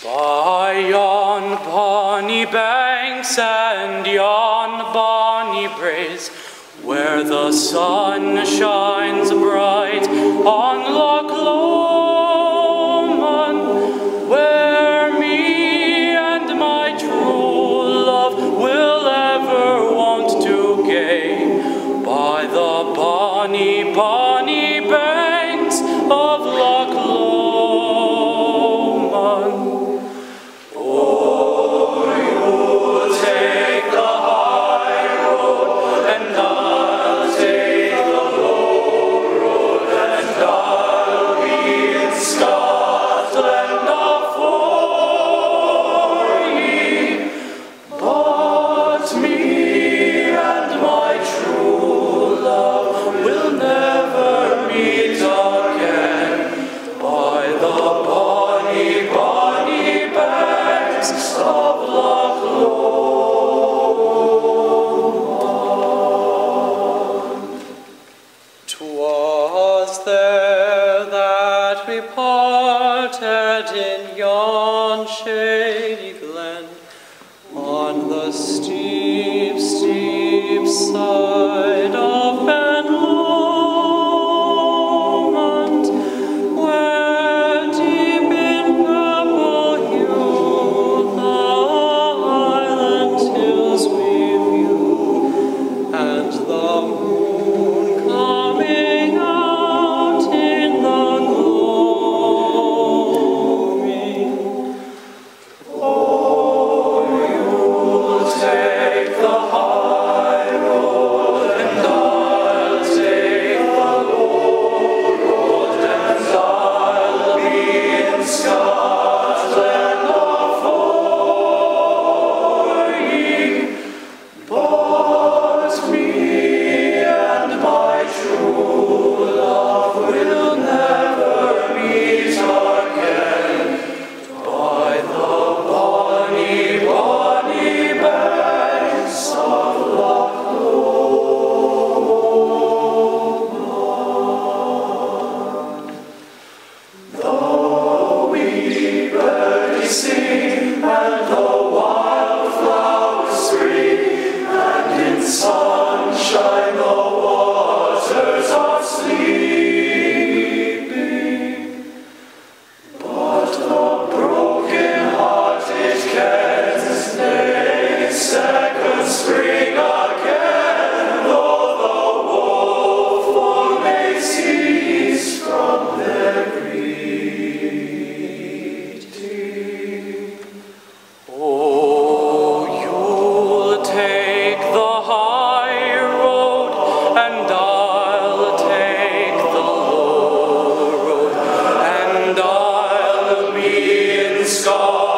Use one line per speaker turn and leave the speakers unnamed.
By yon bonny banks and yon bonny braes, where the sun shines bright on Loch Lomond, where me and my true love will ever want to gain, by the bonny, bonny banks of Loch Lomond.
Twas there that we parted in yon shady glen, on the steep, steep side of Ben Lomond, where deep in purple hue the highland hills we view, and the moon coming out in the gloaming.
Oh, you'll take the high road, and I'll take the low road, and I'll be in Scotland afore ye. But me and my true love will never meet again, by the bonny, bonny banks of Loch Lomond. Though we birdies sing, and the wildflowers scream, and in sunshine the waters are sleeping, but the broken-hearted can't stay second spring again, though the woeful may cease from their greeting. Oh, you'll take the high road, and I'll take the low road, and I'll be in Scotland